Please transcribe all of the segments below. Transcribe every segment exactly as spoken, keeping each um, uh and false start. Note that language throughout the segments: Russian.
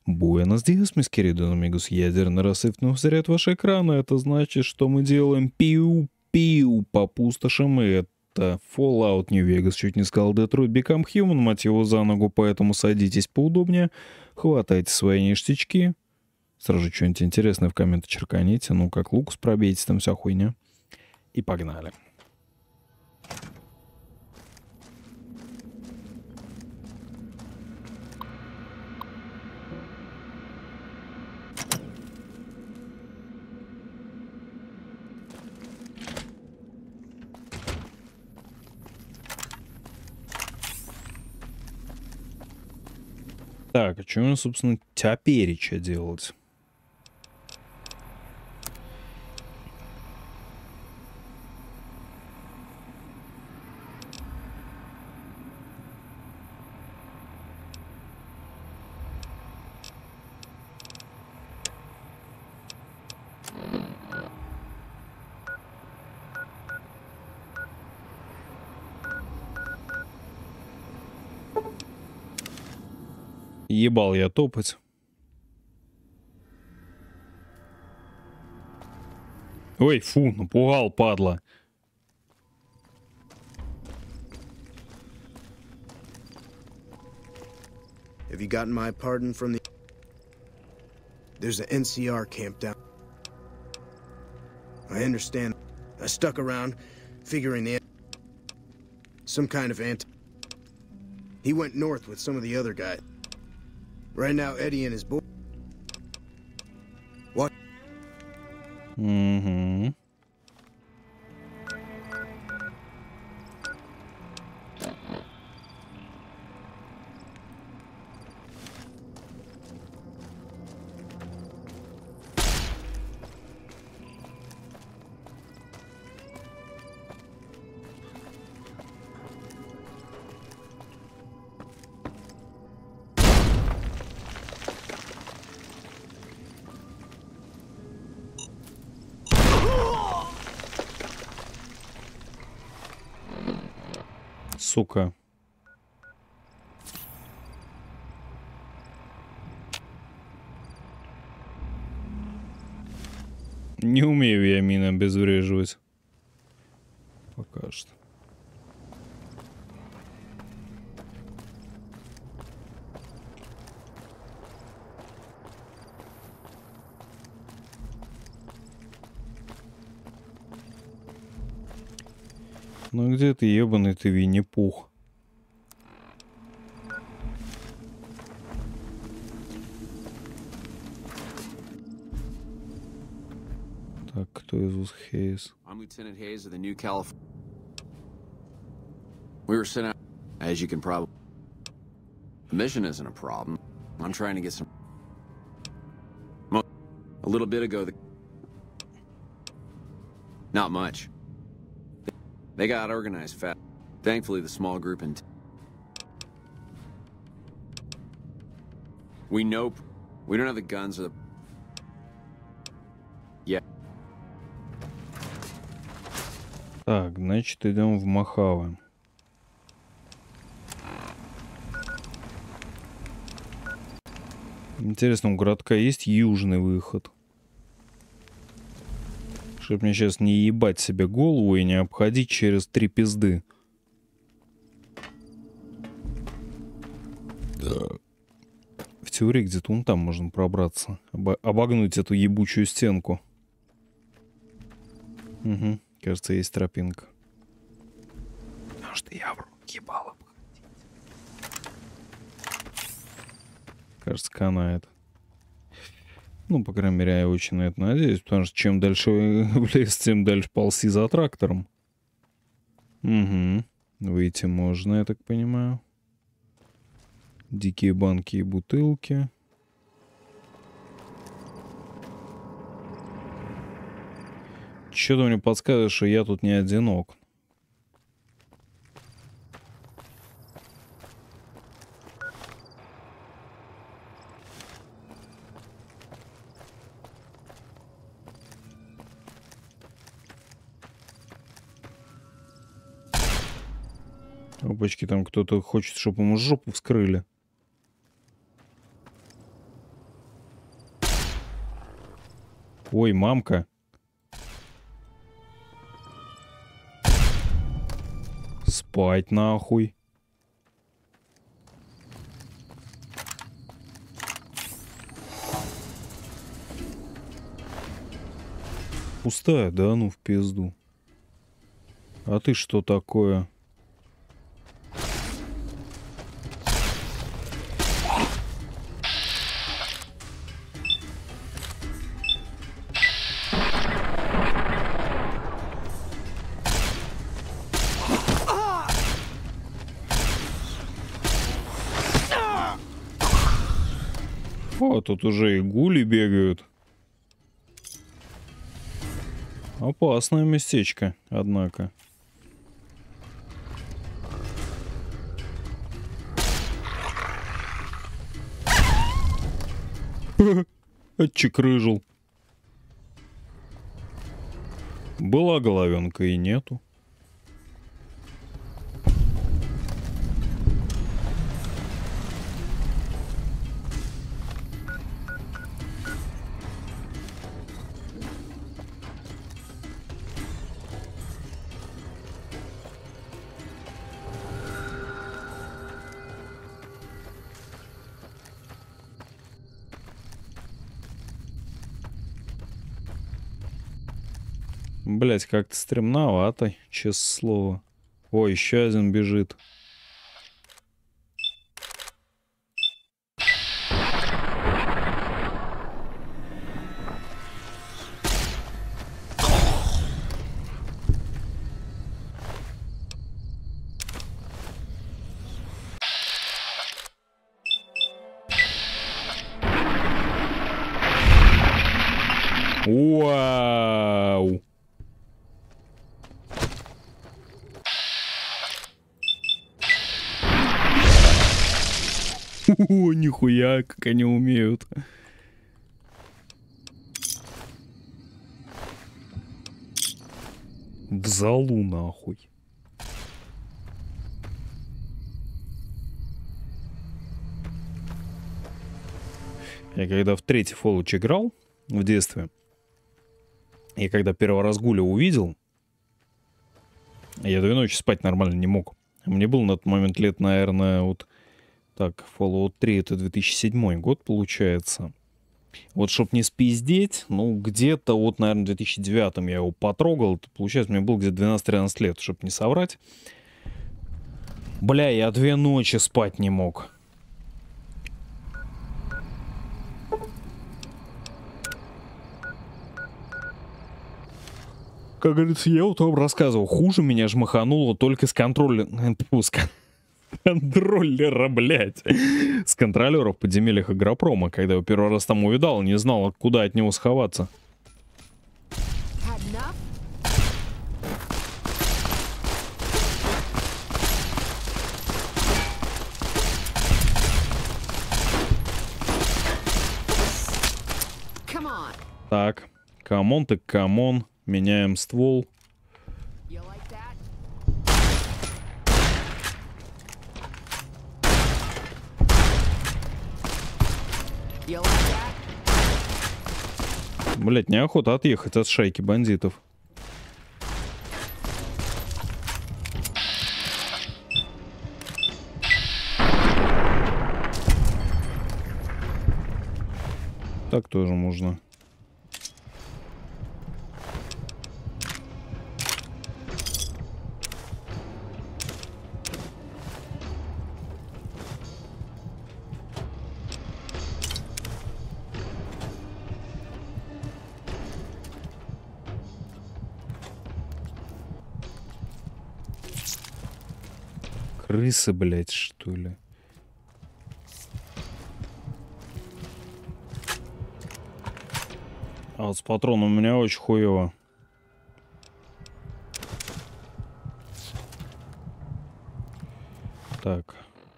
Буэнос диас, мисс Киридо, амигус. Ядерный рассыпь заряд ваши экраны. Это значит, что мы делаем пиу-пиу по пустошам. И это Fallout New Vegas. Чуть не сказал Detroit Become Human. Мать его за ногу, поэтому садитесь поудобнее. Хватайте свои ништячки. Сразу же что-нибудь интересное в комменты черканите. Ну, как Лукас пробейте, там вся хуйня. И погнали. Так, а что мне, собственно, тепереча делать? Ебал я топать. Ой, фу, напугал, падла. Have you gotten my pardon from the... There's an N C R camp down. I understand. I stuck around, figuring the... Some kind of anti... He went north with some of the other guys. Right now, Eddie and his boy... What? Mm-hmm. Сука. Не умею я мины обезвреживать. Пока что. Ну где ты, ебаный ты, Винни-Пух? Так, кто из вас Хейс? I'm Lieutenant Hayes of the New California. We were sent out, as you can probably... The mission isn't a problem. I'm trying to get some... A little bit ago, the... Not much. They got organized fast. Thankfully, the small group in... We know... We don't have the guns or the... Yeah. Так, значит, идем в Мохаве. Интересно, у городка есть южный выход? Чтоб мне сейчас не ебать себе голову и не обходить через три пизды. Да. В теории где-то вон там можно пробраться. Обо- обогнуть эту ебучую стенку. Угу. Кажется, есть тропинка. Потому что я в рот ебал обходить. Кажется, канает. Ну, по крайней мере, я очень на это надеюсь, потому что чем дальше в лес, тем дальше ползи за трактором. Угу. Выйти можно, я так понимаю. Дикие банки и бутылки. Что-то мне подсказывает, что я тут не одинок. Опачки, там кто-то хочет, чтобы ему жопу вскрыли. Ой, мамка. Спать нахуй. Пустая, да ну в пизду. А ты что такое? О, тут уже и гули бегают. Опасное местечко, однако. Отчекрыжил. Была головенка и нету. Блять, как-то стремновато, честное слово. Ой, еще один бежит. Вау! О, нихуя, как они умеют. В залу нахуй. Я когда в третий Fallout играл в детстве, и когда первый раз Гуля увидел, я две ночи спать нормально не мог. Мне было на тот момент лет, наверное, вот так, Fallout три это две тысячи седьмой год получается. Вот чтоб не спиздеть, ну где-то вот, наверное, в две тысячи девятом я его потрогал. Это, получается, мне было где-то двенадцать-тринадцать лет, чтоб не соврать. Бля, я две ночи спать не мог. Как говорится, я вот вам рассказывал, хуже меня жмахануло только с контроля... контроллера, блядь. С контролера в подземельях Агропрома, когда я первый раз там увидал, не знал, куда от него сховаться. Так, камон так камон. Меняем ствол. Блять, неохота отъехать от шайки бандитов. Так тоже можно. Крысы, блядь, что ли? А вот с патроном у меня очень хуево. Так.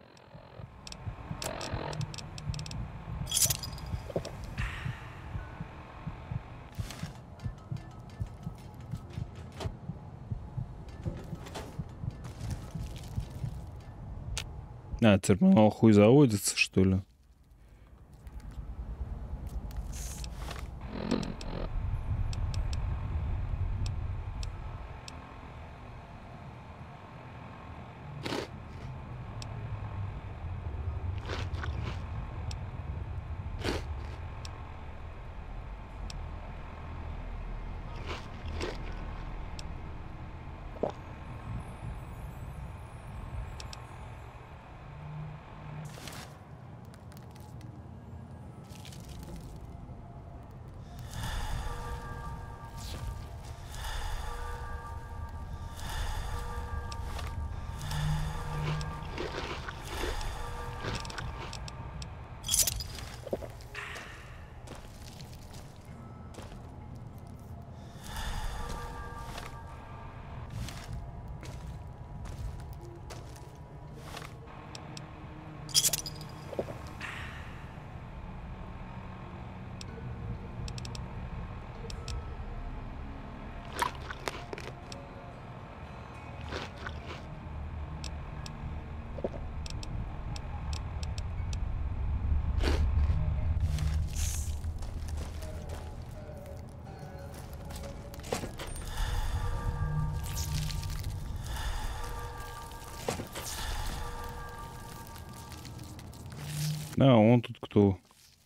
А, терминал хуй заводится, что ли? А, он тут кто?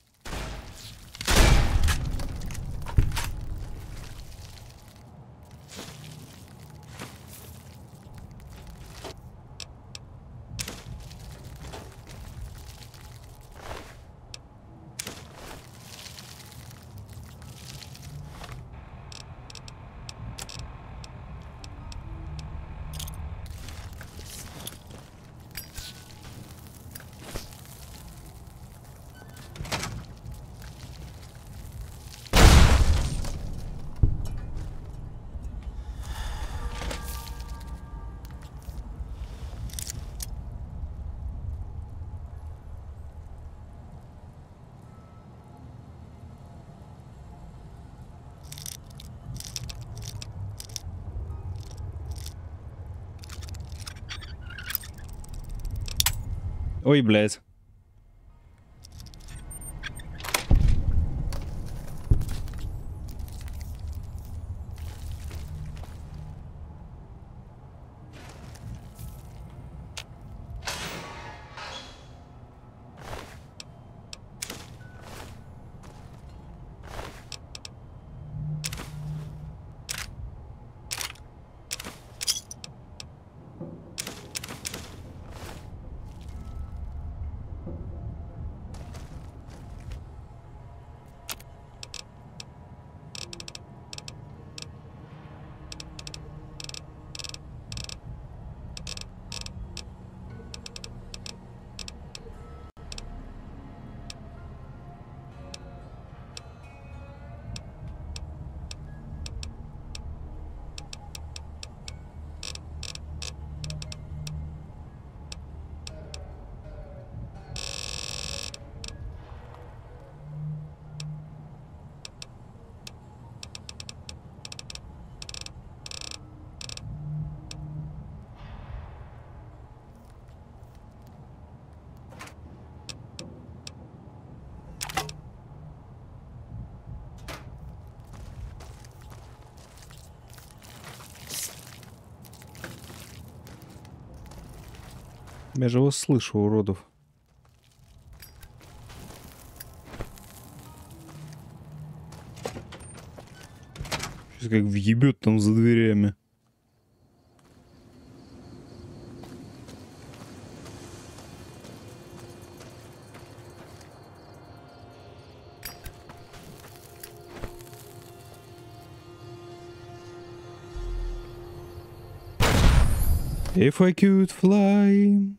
Ой, блядь. Я же вас слышу, уродов. Сейчас как въебет там за дверями. If I could fly.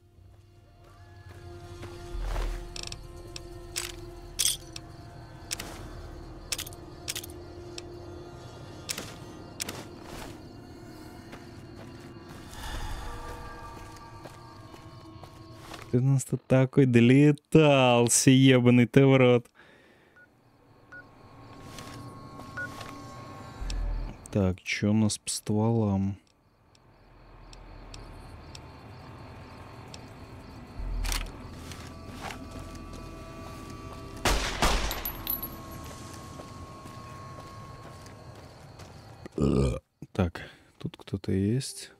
Ты у нас тут такой долетался, ебаный ты в рот. Так, что у нас по стволам? Так, тут кто-то есть.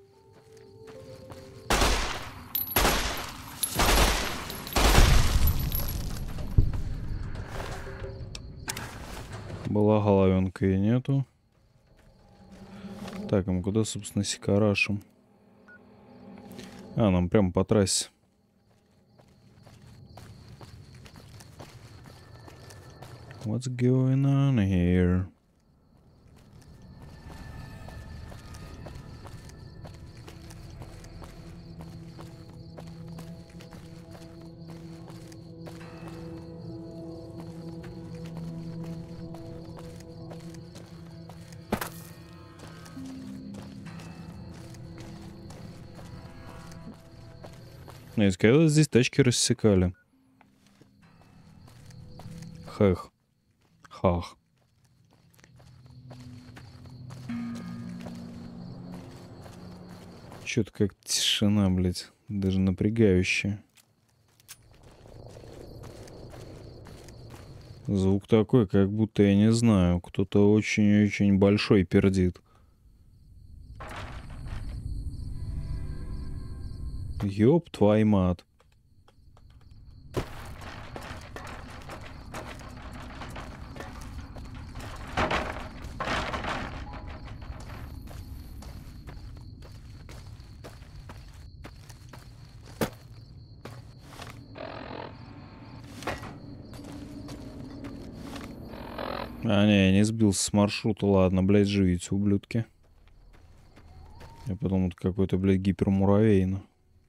Была головенка и нету. Так, а мы куда, собственно, сикарашим? А, нам прямо по трассе. What's going on here? Нет, когда здесь тачки рассекали. Хэх. Хах. Чё-то как тишина, блядь. Даже напрягающая. Звук такой, как будто, я не знаю, кто-то очень-очень большой пердит. Ёб твой мат. А, не, я не сбился с маршрута. Ладно, блядь, живите, ублюдки. Я подумал, это какой-то, блядь, гипермуравейно.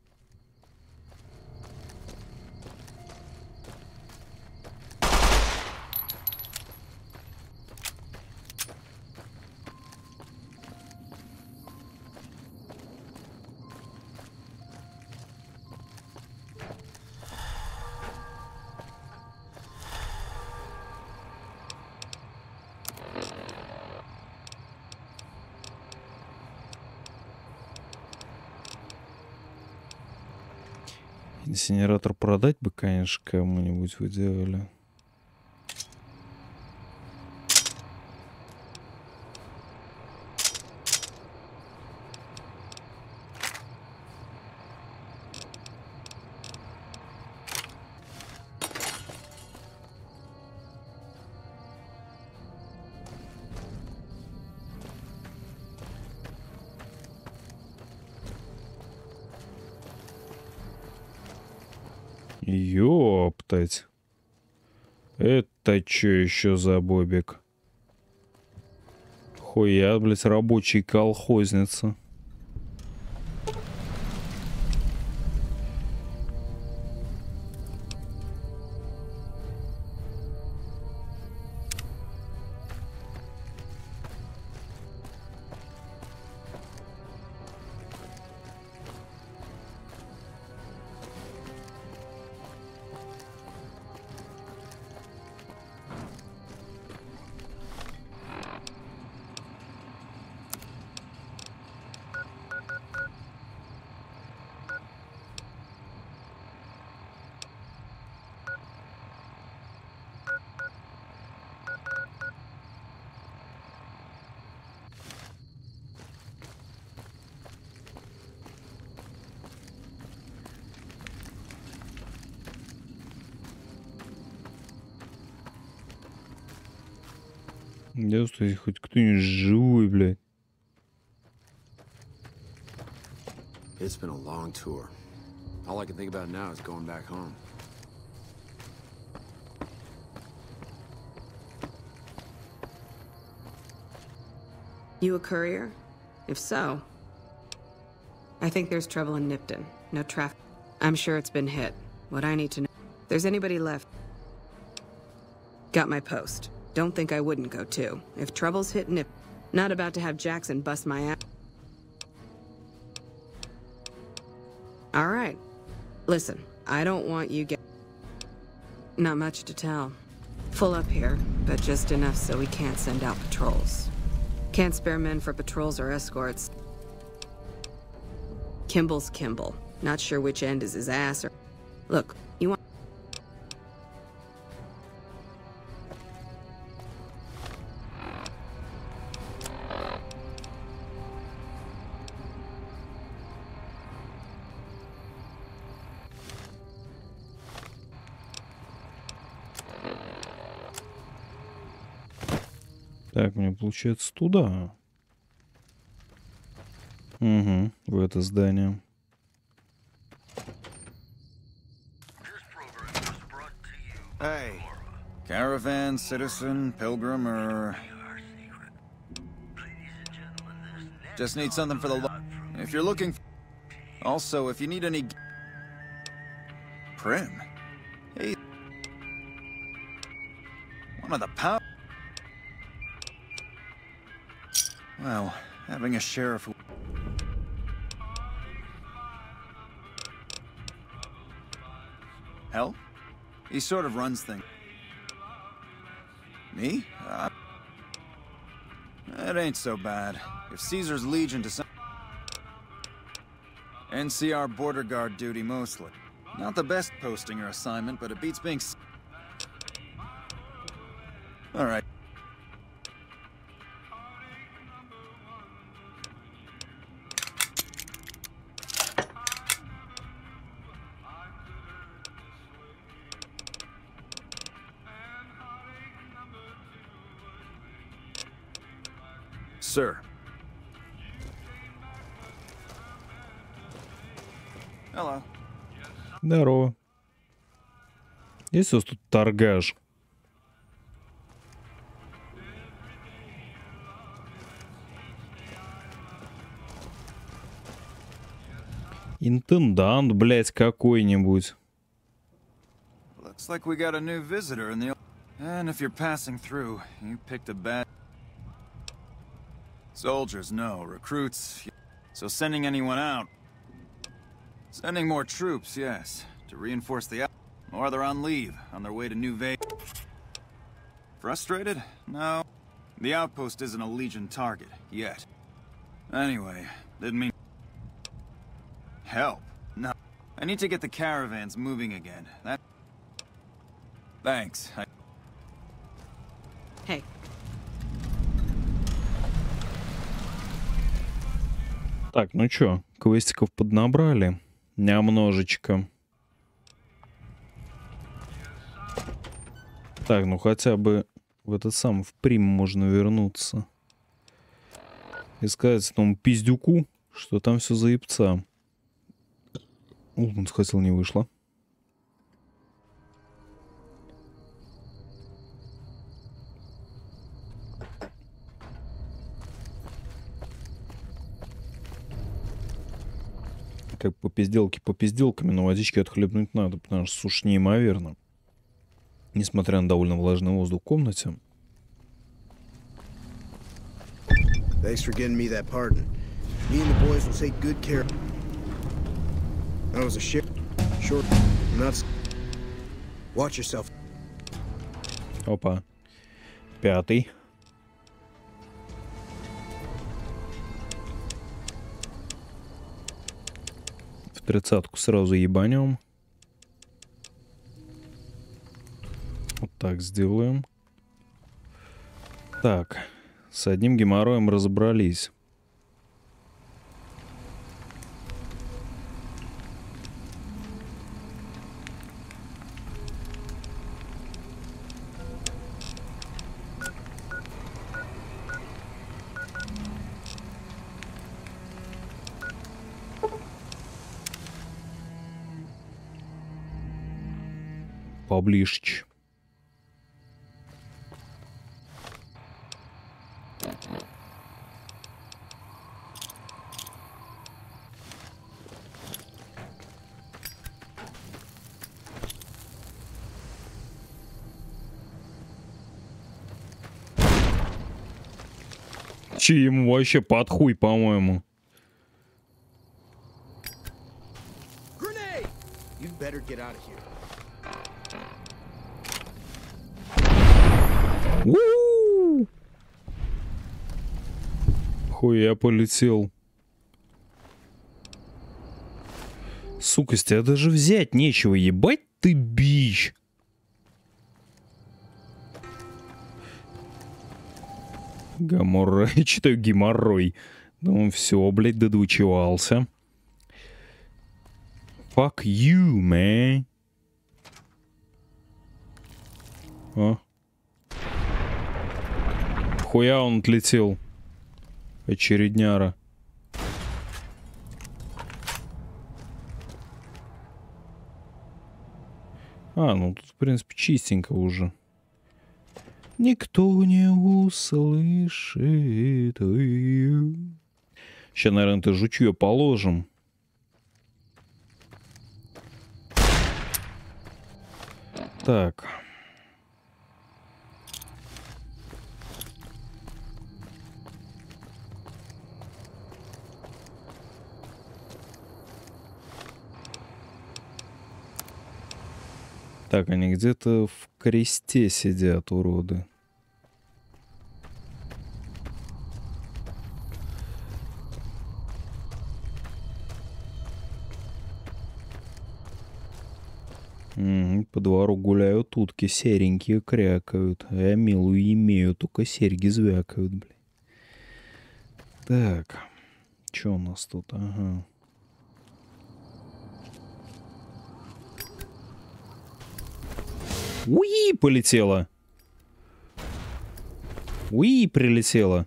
Инсинератор продать бы, конечно, кому-нибудь в идеале. Ёптать. Это чё еще за бобик? Хуя, блядь, рабочий колхозница. Да, кстати, хоть кто-нибудь живой, блядь. It's been a long tour. All I can think about now is going back home. You a courier? If so, I think there's trouble in Nipton. No traffic. I'm sure it's been hit. What I need to know. If there's anybody left. Got my post. Don't think I wouldn't go too. If trouble's hit Nip, not about to have Jackson bust my ass. All right. Listen, I don't want you get. Not much to tell. Full up here, but just enough so we can't send out patrols. Can't spare men for patrols or escorts. Kimball's Kimball. Not sure which end is his ass or... Look, you want... Так, мне получается туда. Угу, в это здание. Hey, caravan, citizen, pilgrim, or... Just need something for the lo- If you're looking... Also, if you need any... Prim? Hey... One of the pow... Well, having a sheriff who... Hell? He sort of runs things. Me? Uh, it ain't so bad. If Caesar's Legion to some... N C R border guard duty mostly. Not the best posting or assignment, but it beats being... Alright. Sir. Hello. Здорово. Есть у вас тут торгаш? Интендант, блядь, какой-нибудь. Looks like we got a new visitor in the... And if you're passing through, you picked a bad... Soldiers, no. Recruits... So sending anyone out... Sending more troops, yes. To reinforce the... Or they're on leave, on their way to New Vegas. Frustrated? No. The outpost isn't a Legion target, yet. Anyway, didn't mean... Help? No. I need to get the caravans moving again. That... Thanks. I... Hey. Так, ну чё, квестиков поднабрали. Немножечко. Так, ну хотя бы в этот сам, в Прим можно вернуться. И сказать этому пиздюку, что там все заебца. Улман схватил, не вышло. Как по пизделке по пизделками, но водички отхлебнуть надо, потому что сушь неимоверно. Несмотря на довольно влажный воздух в комнате. Thanks for getting me that pardon. Me and the boys will take good care. I was a ship. Short. Not. Watch yourself. Опа. Пятый. В тридцатку сразу ебанем. Вот так сделаем. Так. С одним геморроем разобрались. Поближе. Че ему вообще под хуй, по-моему. У-у-у! Хуя полетел. Сука, с тебя даже взять нечего, ебать ты бич. Гаморрой, читаю геморрой. Ну все, блядь, додвучевался. Fuck you, man. О. Хуя он отлетел. Очередняра. А, ну тут, в принципе, чистенько уже. Никто не услышит. Сейчас, наверное, это жучье положим. Так. Так, они где-то в кресте сидят, уроды. М-м, по двору гуляют утки, серенькие крякают. А я милую имею, только серьги звякают, блин. Так, что у нас тут? Ага. Уи, полетела. Уи, прилетела.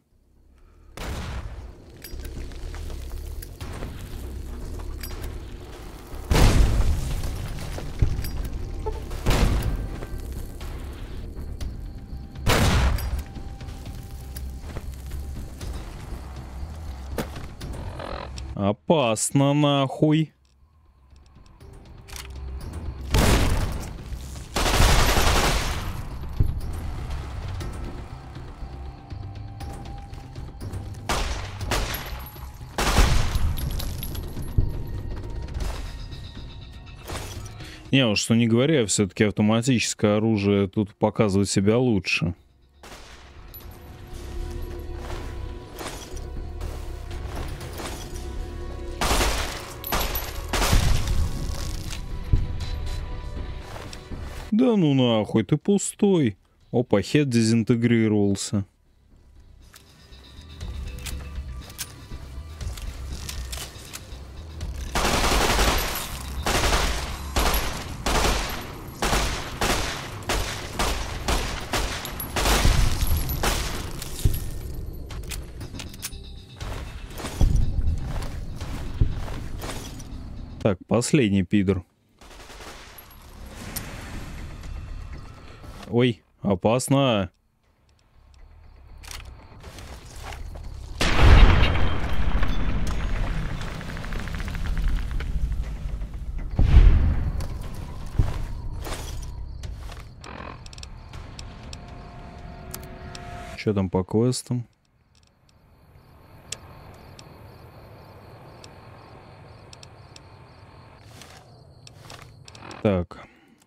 Опасно, нахуй. Не, уж что не говоря, все-таки автоматическое оружие тут показывает себя лучше. Да ну нахуй, ты пустой. Опа, хед дезинтегрировался. Так, последний пидор. Ой, опасно. Что там по квестам? Так.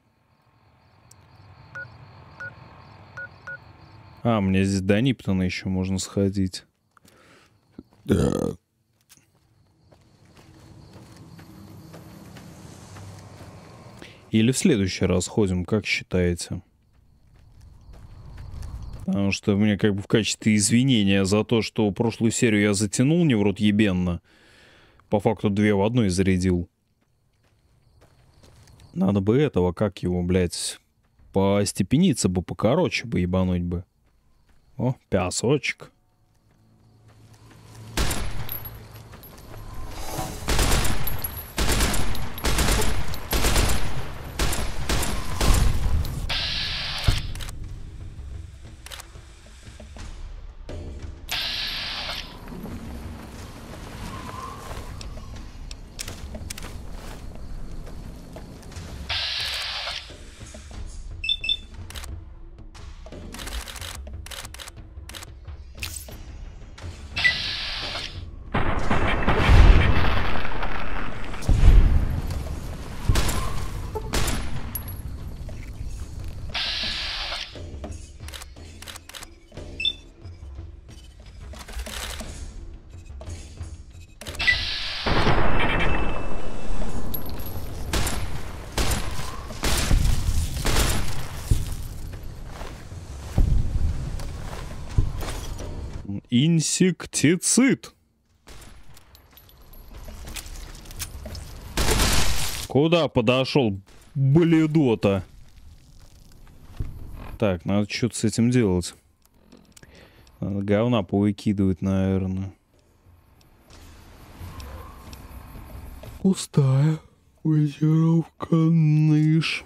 А, мне здесь до Ниптона еще можно сходить. Да. Или в следующий раз ходим, как считаете? Потому что мне как бы в качестве извинения за то, что прошлую серию я затянул не в рот ебенно. По факту две в одной зарядил. Надо бы этого, как его, блядь, постепениться бы, покороче бы, ебануть бы. О, пясочек. Инсектицид. Куда подошел, бледота? Так, надо что-то с этим делать. Надо говна повыкидывать, наверное. Пустая газировка ниш.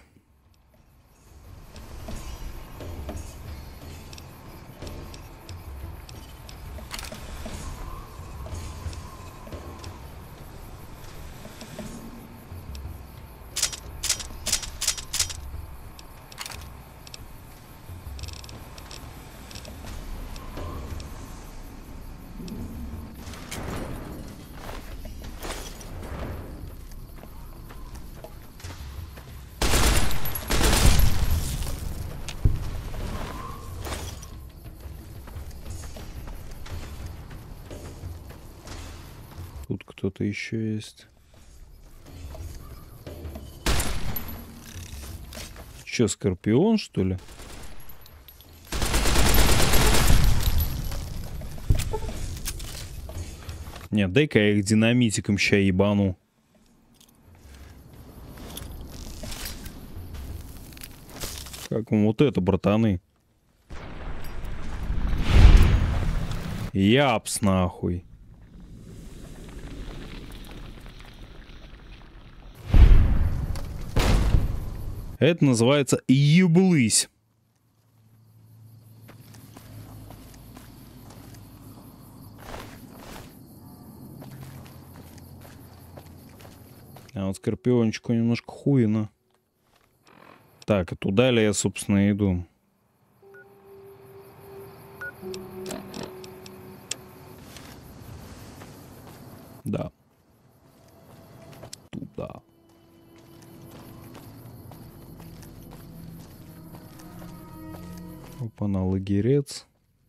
Тут кто-то еще есть. Че, Скорпион, что ли? Нет, дай-ка я их динамитиком ща ебану. Как вам вот это, братаны? Япс, нахуй. Это называется еблысь. А вот Скорпиончику немножко хуйно. Так, и туда ли я, собственно, иду? Да. Туда. Опа-на, лагерец.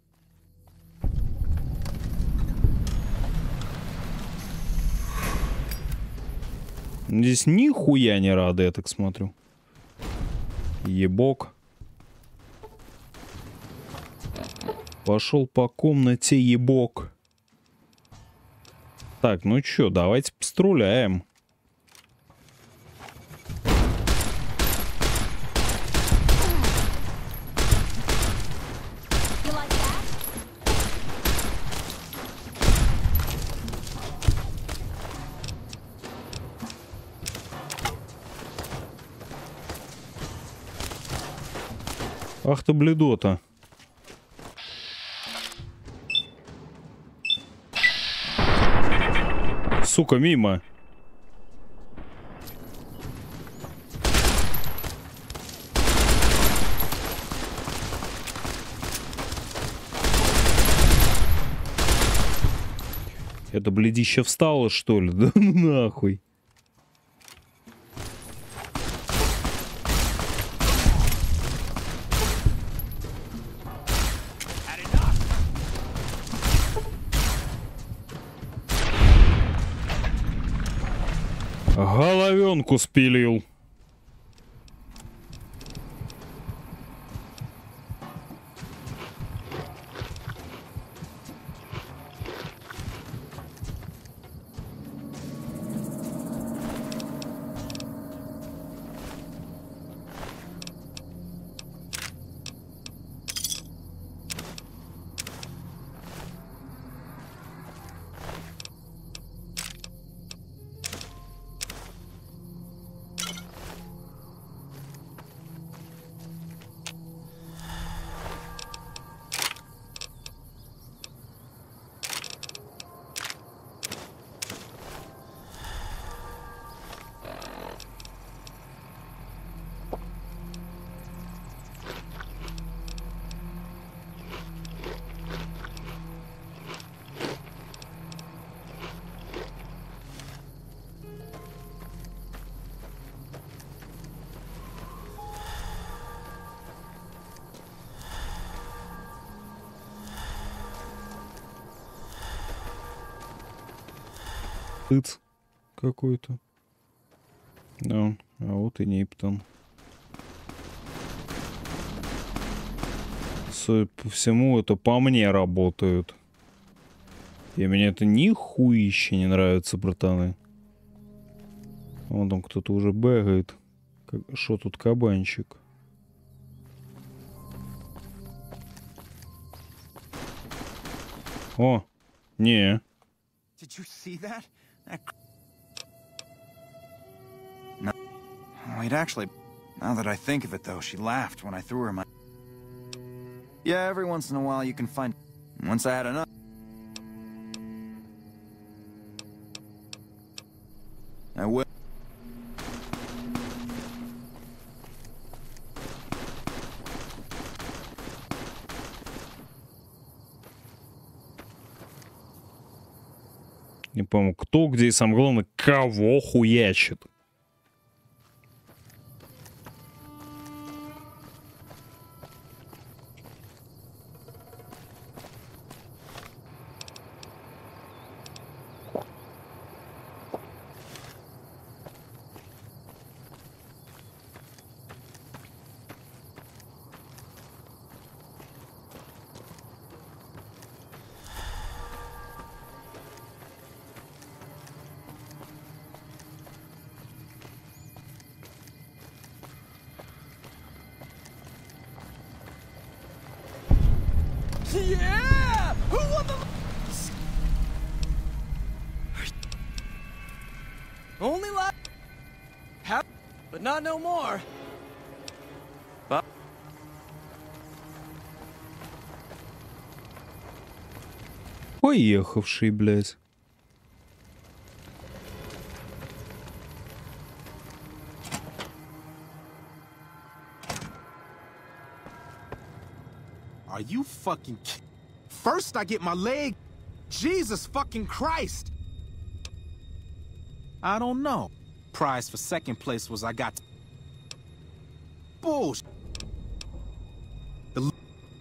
Здесь нихуя не рады, я так смотрю. Ебок. Пошел по комнате, ебок. Так, ну чё, давайте поструляем. Ах ты, бледота. Сука, мимо. Это бледище встало, что ли? Да нахуй. Головенку спилил. Тыц какой-то. Да, а вот и Нептун. Судя по всему, это по мне работают. И мне это нихуище не нравится, братаны. Вон там кто-то уже бегает. Что тут кабанчик? О, не. Did you see that? That... No. Wait, actually, now that I think of it, though, she laughed when I threw her my... Yeah, every once in a while you can find... Once I had enough... I will... Не помню, кто, где и, самое главное, кого хуячит. Yeah! Who won the... Only last... Have... But not no more. But... Поехавший, блядь. Are you fucking... First I get my leg... Jesus fucking Christ! I don't know. Prize for second place was I got... Bullshit. The...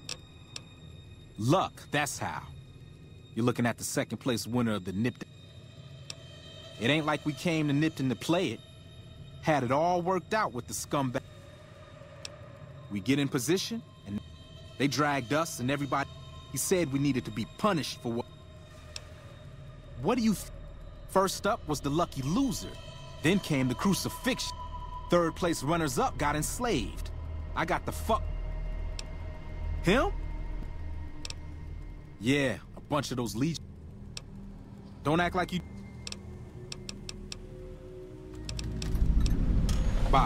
Luck, that's how. You're looking at the second place winner of the Nipton. It ain't like we came to Nipton to play it. Had it all worked out with the scumbag. We get in position, and they dragged us and everybody. He said we needed to be punished for what... What do you... Th First up was the lucky loser. Then came the crucifixion. Third place runners-up got enslaved. I got the fuck... Him? Yeah, a bunch of those legions. Don't act like you... Bye.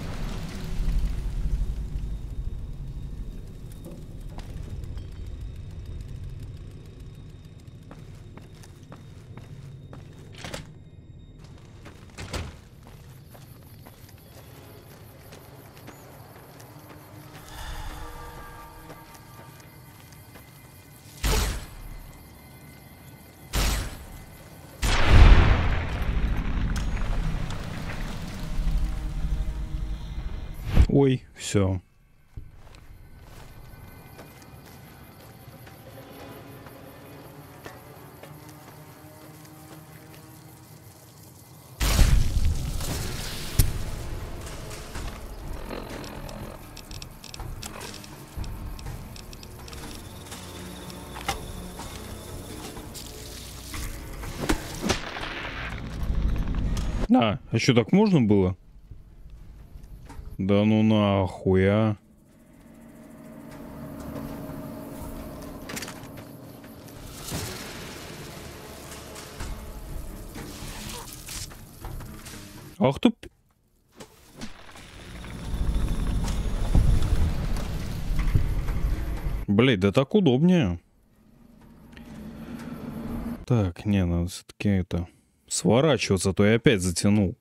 Ой, все. А, а что, так можно было? Да ну нахуй, а. Ах ты... Блядь, да так удобнее. Так, не, надо все-таки это... Сворачиваться, то я опять затянул.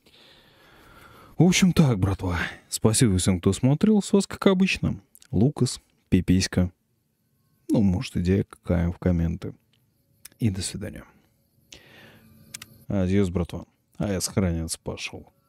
В общем так, братва. Спасибо всем, кто смотрел. С вас, как обычно, Лукас, Пиписька. Ну, может, идея какая в комменты. И до свидания. Адьос, братва. А я сохраняться пошел.